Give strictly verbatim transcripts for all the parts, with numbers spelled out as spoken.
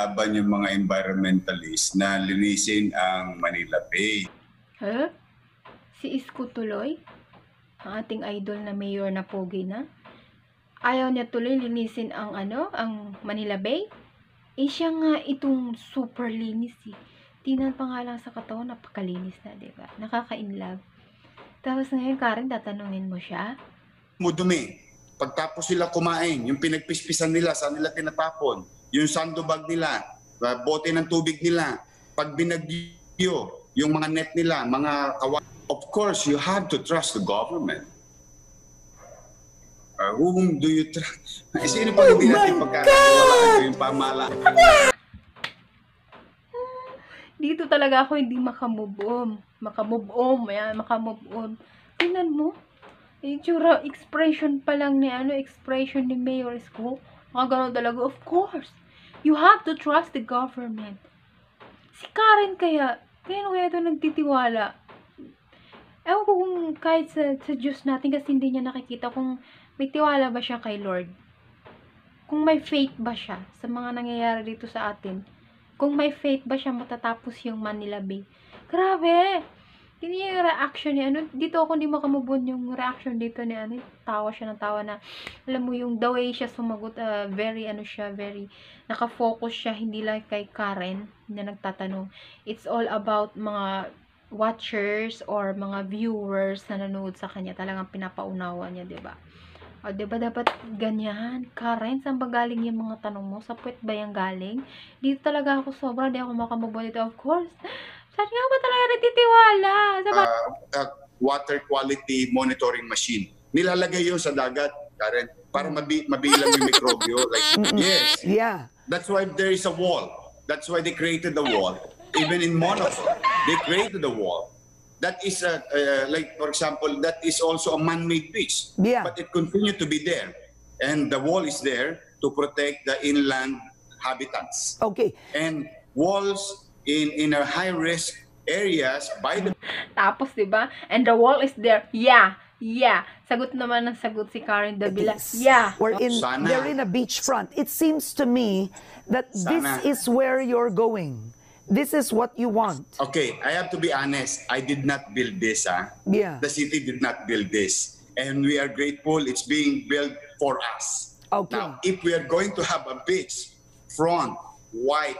laban yung mga environmentalists na linisin ang Manila Bay. Huh? Si Isko tuloy? Ang ating idol na mayor na pogi na? Ayaw niya tuloy linisin ang ano, ang Manila Bay? Eh siya nga itong super linis eh. Tingnan pa nga lang sa katawan, napakalinis na, diba? Nakaka-inlove. Tapos ngayon, Karen, tatanungin mo siya? Mudumi. Pagtapos sila kumain, yung pinagpispisan nila, saan nila tinatapon, yung sandbag nila, bote ng tubig nila, pag binagyo, yung mga net nila, mga kawa. Of course, you have to trust the government. Uh, whom do you trust? Sino pa hindi natin pagkakatiwalaan yung pamala? Dito talaga ako hindi makamove on. Makamove on. Ayan, makamove on. Tingnan mo. Itsura, expression pa lang ni ano, expression ni Mayor Isko. Mga ganun talaga. Of course. You have to trust the government. Si Karen kaya, kaya kaya ito nagtitiwala. Ewan ko kung kahit sa, sa Diyos natin kasi hindi niya nakikita kung may tiwala ba siya kay Lord. Kung may faith ba siya sa mga nangyayari dito sa atin. Kung may faith ba siya matatapos yung Manila Bay. Grabe! Hindi yung reaction niya. Ano, dito ako hindi makamubon yung reaction dito ni ano. Tawa siya ng tawa na, alam mo yung the way siya sumagot, uh, very ano siya, very nakafocus siya. Hindi lang kay Karen na nagtatanong. It's all about mga watchers or mga viewers na nanonood sa kanya. Talagang pinapaunawa niya, diba? O, diba dapat ganyan? Karen, saan ba galing yung mga tanong mo? Sa puwet ba yung galing? Dito talaga ako sobra, di ako makamubon dito. Of course. Saan nga ba talaga natitiwala? Diba? Uh, uh, water quality monitoring machine. Nilalagay yun sa dagat, Karen, para mabi mabilang yung mikrobyo. Like, yes. Yeah. That's why there is a wall. That's why they created the wall. Even in Monaco, they created the wall. That is, a, uh, like, for example, that is also a man-made beach. Yeah. But it continued to be there. And the wall is there to protect the inland habitats. Okay. And walls in, in a high-risk areas by the... Tapos, diba? And the wall is there. Yeah. Yeah. Sagot naman ng sagot si Karen Davila. Yeah. We're in, Sana. they're in a beachfront. It seems to me that Sana. this is where you're going. This is what you want. Okay, I have to be honest. I did not build this. Ah. Yeah. The city did not build this. And we are grateful it's being built for us. Okay. Now, if we are going to have a beach, front, white,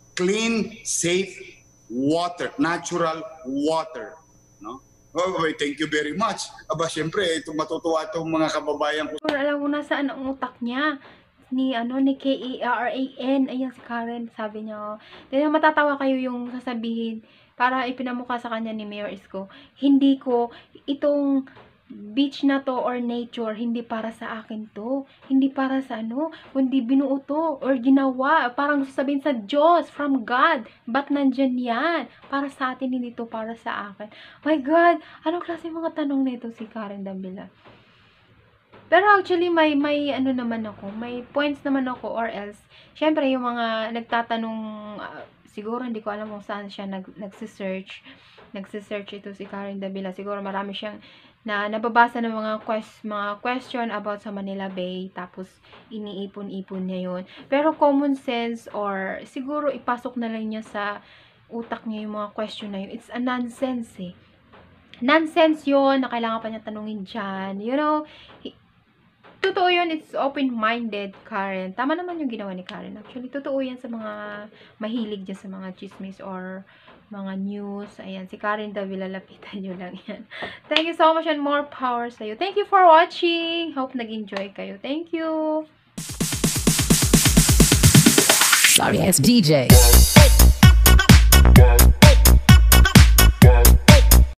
clean, safe water, natural water. No? Oh, thank you very much. Aba, syempre, itong matutuwa itong mga kababayan ko. Alam mo na saan ang utak niya. Ni ano ni K A R A N, ayan si Karen, sabi niya, oh. Dahil matatawa kayo yung sasabihin para ipinamukha sa kanya ni Mayor Isko. Hindi ko itong beach na to or nature, hindi para sa akin to. Hindi para sa ano, kundi binuo to or ginawa. Parang sasabihin sa Diyos, from God. Ba't nandyan yan? Para sa atin, hindi to para sa akin. My God, anong klase mga tanong nito si Karen Davila? Pero actually, may, may ano naman ako, may points naman ako, or else, syempre, yung mga nagtatanong, uh, siguro, hindi ko alam kung saan siya nag, nagsisearch, nagsisearch ito si Karen Davila, siguro marami siyang, na nababasa ng mga, quest, mga question about sa Manila Bay, tapos, iniipon-ipon niya yun. Pero, common sense, or, siguro, ipasok na lang niya sa utak niya yung mga question na yun. It's a nonsense, eh. Nonsense yun, na kailangan pa niya tanungin dyan, you know, totoo yun, it's open-minded, Karen. Tama naman yung ginawa ni Karen. Actually, totoo yan sa mga mahilig dyan sa mga chismis or mga news. Ayan, si Karen Davila, lapitan nyo lang yan. Thank you so much and more power sa'yo. Thank you for watching. Hope nag-enjoy kayo. Thank you. Sorry, it's D J.